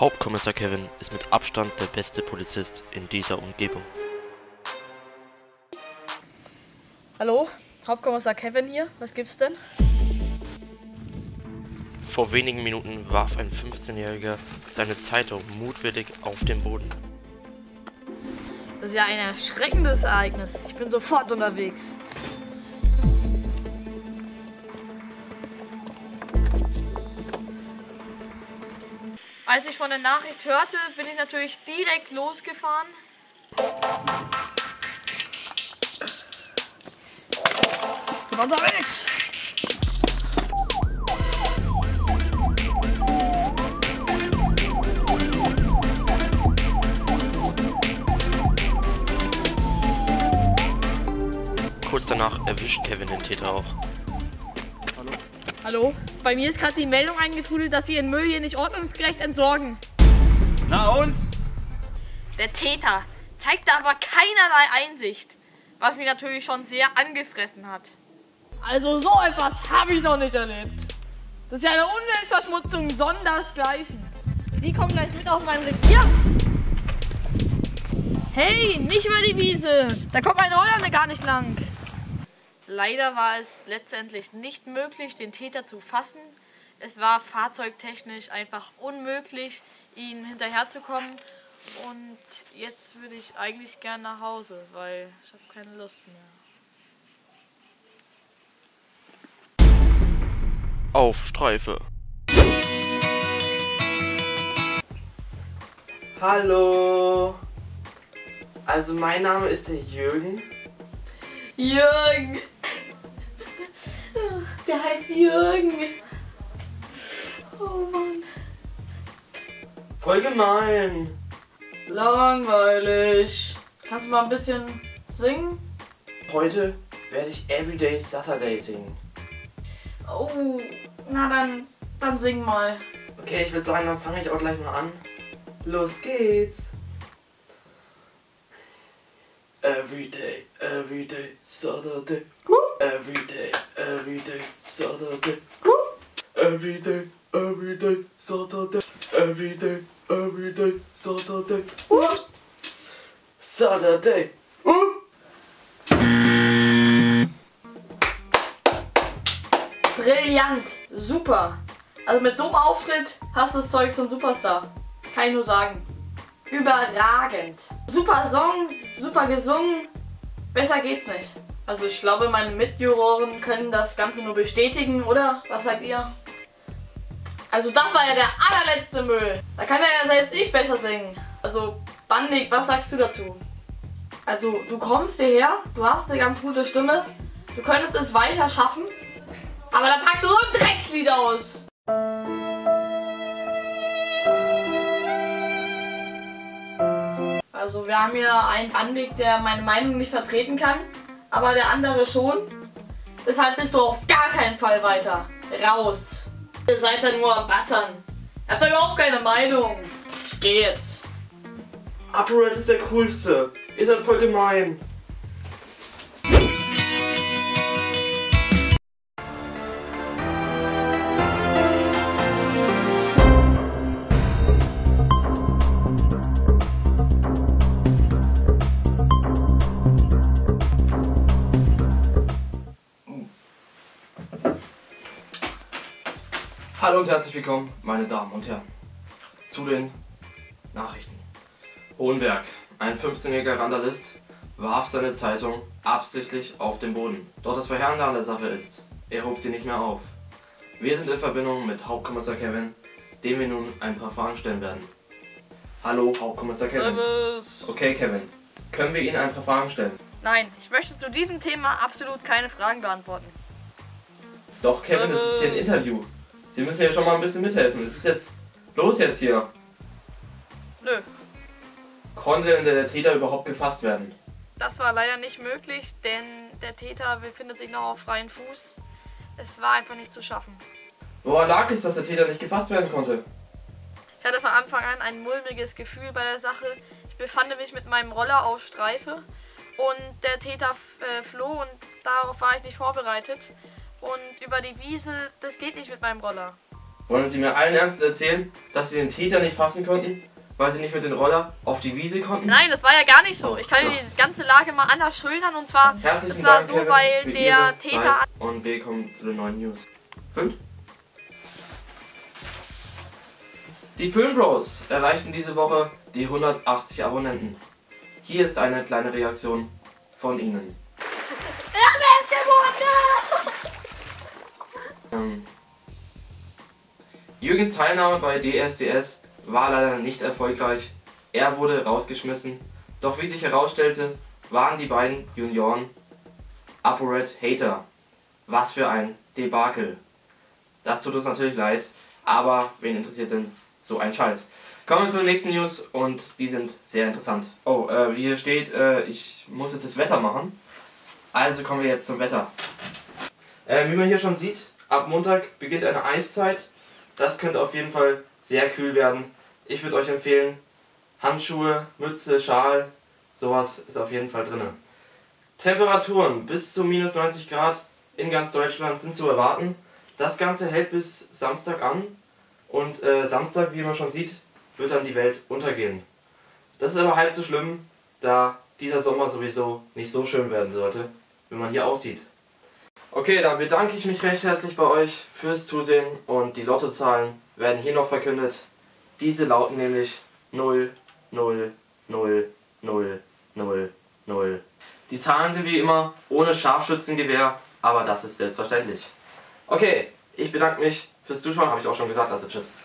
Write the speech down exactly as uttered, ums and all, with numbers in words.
Hauptkommissar Kevin ist mit Abstand der beste Polizist in dieser Umgebung. Hallo, Hauptkommissar Kevin hier. Was gibt's denn? Vor wenigen Minuten warf ein fünfzehnjähriger seine Zeitung mutwillig auf den Boden. Das ist ja ein erschreckendes Ereignis. Ich bin sofort unterwegs. Als ich von der Nachricht hörte, bin ich natürlich direkt losgefahren. Ich bin unterwegs! Kurz danach erwischt Kevin den Täter auch. Hallo? Hallo? Bei mir ist gerade die Meldung eingetrudelt, dass Sie Ihren Müll hier nicht ordnungsgerecht entsorgen. Na und? Der Täter zeigte aber keinerlei Einsicht, was mich natürlich schon sehr angefressen hat. Also so etwas habe ich noch nicht erlebt. Das ist ja eine Umweltverschmutzung sondersgleichen. Sie kommen gleich mit auf mein Revier. Hey, nicht über die Wiese. Da kommt mein Holländer gar nicht lang. Leider war es letztendlich nicht möglich, den Täter zu fassen. Es war fahrzeugtechnisch einfach unmöglich, ihm hinterherzukommen. Und jetzt würde ich eigentlich gern nach Hause, weil ich habe keine Lust mehr. Auf Streife. Hallo. Also mein Name ist der Jürgen. Jürgen! Der heißt Jürgen. Oh Mann. Voll gemein. Langweilig. Kannst du mal ein bisschen singen? Heute werde ich Everyday Saturday singen. Oh, na dann, dann sing mal. Okay, ich würde sagen, dann fange ich auch gleich mal an. Los geht's. Everyday, everyday Saturday. Everyday, everyday Saturday. Everyday, everyday Saturday. Everyday, everyday Saturday. Saturday. Brillant, super. Also mit so einem Auftritt hast du das Zeug zum Superstar. Kann ich nur sagen. Überragend. Super Song, super gesungen. Besser geht's nicht. Also ich glaube, meine Mitjuroren können das Ganze nur bestätigen, oder? Was sagt ihr? Also das war ja der allerletzte Müll. Da kann ja selbst ich besser singen. Also Bandig, was sagst du dazu? Also du kommst hierher, du hast eine ganz gute Stimme. Du könntest es weiter schaffen. Aber dann packst du so ein Dreckslied aus. Also wir haben hier einen Bandig, der meine Meinung nicht vertreten kann, aber der andere schon. Deshalb bist du auf gar keinen Fall weiter. Raus. Ihr seid da nur am Bassern. Ihr habt da überhaupt keine Meinung. Ich geh jetzt. ApoRed ist der coolste. Ihr seid voll gemein. Hallo und herzlich willkommen, meine Damen und Herren, zu den Nachrichten. Hohenberg, ein fünfzehnjähriger Randalist, warf seine Zeitung absichtlich auf den Boden. Doch das Verheerende an der Sache ist, er hob sie nicht mehr auf. Wir sind in Verbindung mit Hauptkommissar Kevin, dem wir nun ein paar Fragen stellen werden. Hallo, Hauptkommissar Kevin. Servus. Okay, Kevin, können wir Ihnen ein paar Fragen stellen? Nein, ich möchte zu diesem Thema absolut keine Fragen beantworten. Doch, Kevin, das ist hier ein Interview. Sie müssen ja schon mal ein bisschen mithelfen. Es ist jetzt los jetzt hier. Nö. Konnte denn der Täter überhaupt gefasst werden? Das war leider nicht möglich, denn der Täter befindet sich noch auf freiem Fuß. Es war einfach nicht zu schaffen. Woran lag es, dass der Täter nicht gefasst werden konnte? Ich hatte von Anfang an ein mulmiges Gefühl bei der Sache. Ich befand mich mit meinem Roller auf Streife und der Täter äh, floh und darauf war ich nicht vorbereitet. Und über die Wiese, das geht nicht mit meinem Roller. Wollen Sie mir allen Ernstes erzählen, dass Sie den Täter nicht fassen konnten, weil Sie nicht mit dem Roller auf die Wiese konnten? Nein, das war ja gar nicht so. Ich kann Ja. dir die ganze Lage mal anders schildern und zwar, Herzlichen es war Dank, so, Kevin, weil für der Ihre Täter... Zeit und willkommen zu den neuen News. fünf. Die Filmbros erreichten diese Woche die hundertachtzig Abonnenten. Hier ist eine kleine Reaktion von Ihnen. Ähm, Jürgens Teilnahme bei D S D S war leider nicht erfolgreich. Er wurde rausgeschmissen. Doch wie sich herausstellte, waren die beiden Junioren ApoRed Hater. Was für ein Debakel. Das tut uns natürlich leid, aber wen interessiert denn so ein Scheiß? Kommen wir zur nächsten News und die sind sehr interessant. Oh, äh, wie hier steht, äh, ich muss jetzt das Wetter machen. Also kommen wir jetzt zum Wetter. Äh, wie man hier schon sieht, ab Montag beginnt eine Eiszeit. Das könnte auf jeden Fall sehr kühl werden. Ich würde euch empfehlen, Handschuhe, Mütze, Schal, sowas ist auf jeden Fall drin. Temperaturen bis zu minus neunzig Grad in ganz Deutschland sind zu erwarten. Das Ganze hält bis Samstag an und äh, Samstag, wie man schon sieht, wird dann die Welt untergehen. Das ist aber halb so schlimm, da dieser Sommer sowieso nicht so schön werden sollte, wie man hier aussieht. Okay, dann bedanke ich mich recht herzlich bei euch fürs Zusehen und die Lottozahlen werden hier noch verkündet. Diese lauten nämlich null, null, null, null, null, null. Die Zahlen sind wie immer ohne Scharfschützengewehr, aber das ist selbstverständlich. Okay, ich bedanke mich fürs Zuschauen, habe ich auch schon gesagt, also tschüss.